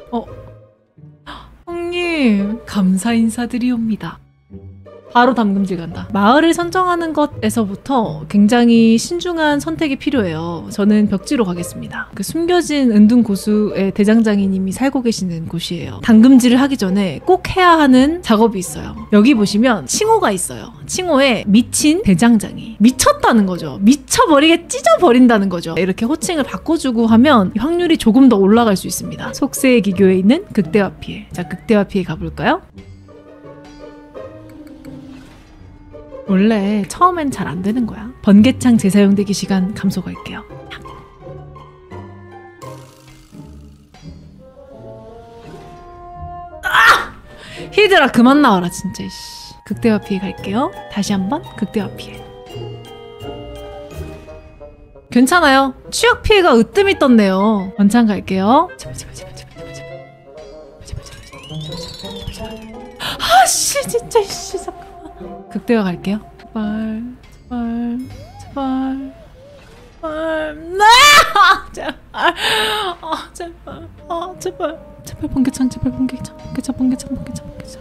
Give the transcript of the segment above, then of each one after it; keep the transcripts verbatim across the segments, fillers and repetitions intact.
어? 형님 감사 인사드리옵니다. 바로 담금질 간다. 마을을 선정하는 것에서부터 굉장히 신중한 선택이 필요해요. 저는 벽지로 가겠습니다. 그 숨겨진 은둔 고수의 대장장이님이 살고 계시는 곳이에요. 담금질을 하기 전에 꼭 해야 하는 작업이 있어요. 여기 보시면 칭호가 있어요. 칭호에 미친 대장장이. 미쳤다는 거죠. 미쳐버리게 찢어버린다는 거죠. 이렇게 호칭을 바꿔주고 하면 확률이 조금 더 올라갈 수 있습니다. 속세의 기교에 있는 극대화 피해. 자, 극대화 피해 가볼까요? 원래 처음엔 잘 안 되는 거야. 번개창 재사용되기 시간 감소 갈게요. 아! 히드라 그만 나와라 진짜. 씨. 극대화 피해 갈게요. 다시 한번 극대화 피해. 괜찮아요. 취약 피해가 으뜸이 떴네요. 원창 갈게요. 제발 제발 제발 제발 제발 제발 제발 제발 제발 제발. 아씨 진짜 씨 잠깐. 극대화 갈게요. 제발, 제발, 제발, 제발, 나! 제발, 아, 제발, 아, 제발, 제발 번개창, 제발 번개창, 번개창, 번개창, 번개창, 번개창.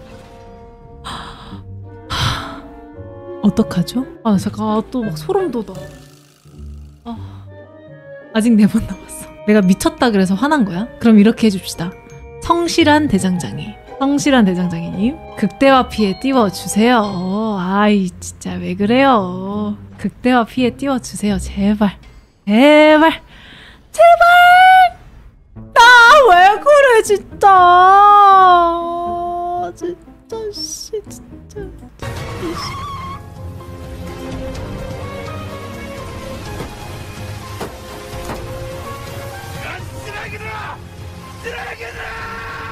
어떡하죠? 아, 잠깐, 아, 또 막 소름 돋아. 아, 아직 네 번 남았어. 내가 미쳤다 그래서 화난 거야? 그럼 이렇게 해줍시다. 성실한 대장장이. 성실한 대장장이님 극대화 피해 띄워주세요. 아이 진짜 왜 그래요. 극대화 피해 띄워주세요. 제발 제발 제발. 나 왜 그래 진짜. 진짜 씨 진짜 씨. 쓰레기들아! 쓰레기들아!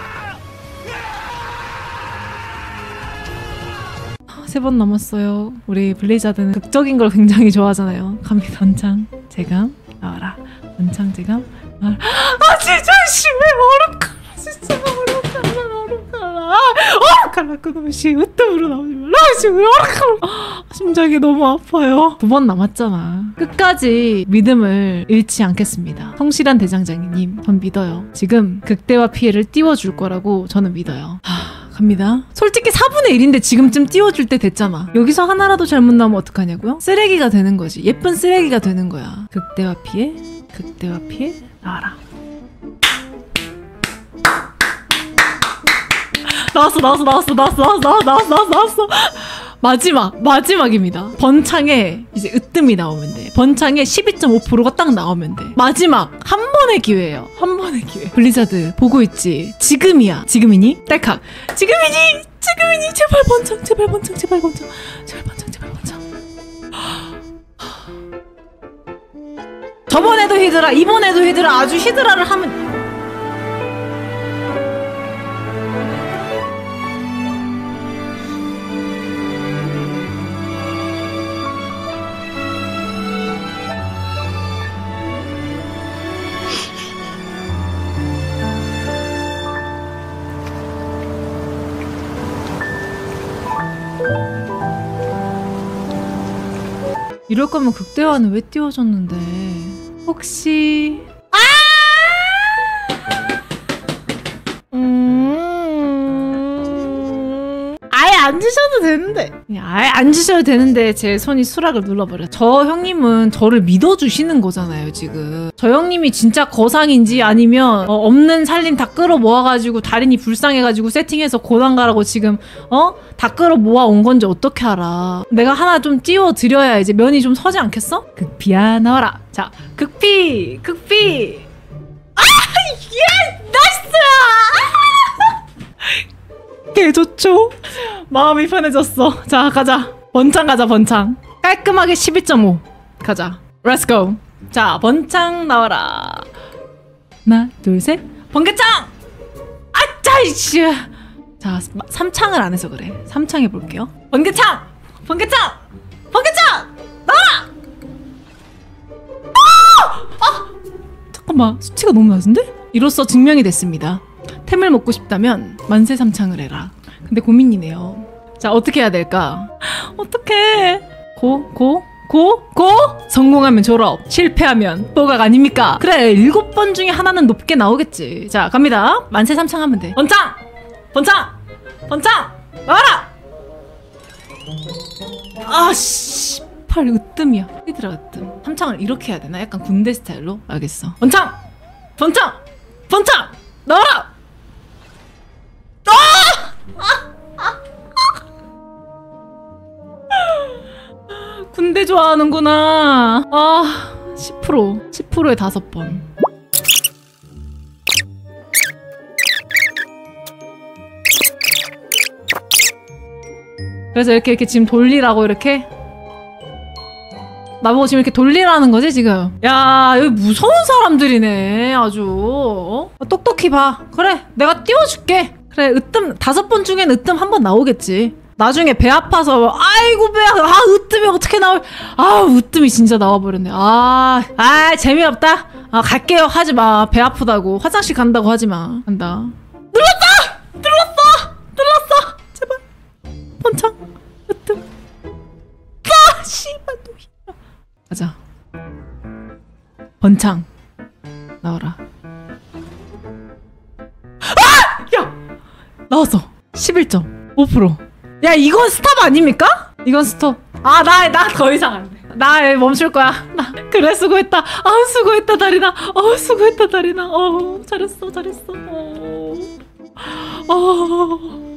세 번 남았어요. 우리 블리자드는 극적인 걸 굉장히 좋아하잖아요. 갑니다. 원창 제감 나와라. 원창 제감 나와라. 아 진짜 씨 왜 어렵카라. 진짜 어렵카라 어렵카라 어렵카라. 그놈의 씨 으뜸으로 나오지 말라. 씨 어렵카라. 심장이 너무 아파요. 두 번 남았잖아. 끝까지 믿음을 잃지 않겠습니다. 성실한 대장장이님 전 믿어요. 지금 극대화 피해를 띄워줄 거라고 저는 믿어요. 하... 갑니다. 솔직히 사분의 일인데 지금쯤 띄워줄 때 됐잖아. 여기서 하나라도 잘못 나오면 어떡하냐고요? 쓰레기가 되는 거지. 예쁜 쓰레기가 되는 거야. 극대화 피해, 극대화 피해, 나와라. 나왔어, 나왔어, 나왔어, 나왔어, 나왔어, 나왔어, 나왔어, 나왔어. 마지막, 마지막입니다. 번창에 이제 으뜸이 나오면 돼. 번창에 십이 점 오 퍼센트가 딱 나오면 돼. 마지막 한 번의 기회예요. 한 번의 기회. 블리자드 보고 있지? 지금이야. 지금이니? 딸칵. 지금이니? 지금이니? 제발 번창, 제발 번창, 제발 번창, 제발 번창, 제발 번창. 저번에도 히드라, 이번에도 히드라. 아주 히드라를 하면. 이럴 거면 극대화는 왜 띄워줬는데? 혹시 아! 음... 아예 안 주셔도 되는데. 그냥 아예 안 주셔도 되는데 제 손이 수락을 눌러버려. 저 형님은 저를 믿어주시는 거잖아요 지금. 저 형님이 진짜 거상인지 아니면 어, 없는 살림 다 끌어 모아가지고 다린이 불쌍해가지고 세팅해서 고단 가라고 지금 어? 다 끌어 모아 온 건지 어떻게 알아. 내가 하나 좀 띄워드려야 이제 면이 좀 서지 않겠어? 극피야 나와라. 자 극피 극피. 아! 예! 나이스! 개 좋죠? 마음이 편해졌어. 자 가자. 번창 가자 번창. 깔끔하게 십이 점 오 가자. Let's go. 자 번창 나와라. 하나 둘 셋. 번개창! 아짜 이씨. 자 삼 창을 안 해서 그래. 삼 창 해볼게요. 번개창! 번개창! 번개창! 나와라! 아! 아! 잠깐만 수치가 너무 낮은데? 이로써 증명이 됐습니다. 템을 먹고 싶다면 만세 삼창을 해라. 근데 고민이네요. 자 어떻게 해야 될까? 어떡해. 고, 고, 고? 고? 성공하면 졸업, 실패하면 뽀각 아닙니까? 그래, 일곱 번 중에 하나는 높게 나오겠지. 자, 갑니다. 만세 삼창 하면 돼. 번창! 번창! 번창! 나와라! 아, 씨. 팔 으뜸이야. 얘들아, 으뜸. 삼창을 이렇게 해야 되나? 약간 군대 스타일로? 알겠어. 번창! 번창! 번창! 나와라! 군대 좋아하는구나. 아, 십 퍼센트. 십 퍼센트에 다섯 번. 그래서 이렇게 이렇게 지금 돌리라고 이렇게? 나보고 지금 이렇게 돌리라는 거지 지금? 야, 여기 무서운 사람들이네 아주. 어? 똑똑히 봐. 그래, 내가 띄워줄게. 그래, 으뜸 다섯 번 중엔 으뜸 한 번 나오겠지. 나중에 배 아파서 아이고 배야, 아 으뜸이 어떻게 나올? 아 으뜸이 진짜 나와버렸네. 아, 아 재미없다. 아 갈게요. 하지 마. 배 아프다고 화장실 간다고 하지 마. 간다. 눌렀다, 눌렀어, 눌렀어. 제발. 번창, 으뜸. 아 씨발 또 힘들어. 가자. 번창 나와라. 아! 야! 나왔어. 십일 점 오 퍼센트. 야, 이건 스탑 아닙니까? 이건 스톱. 아, 나, 나 더 이상 안 돼. 나 멈출 거야. 나, 그래, 수고했다. 아우, 수고했다, 다리나. 어우, 수고했다, 다리나. 어우, 잘했어, 잘했어. 어. 어.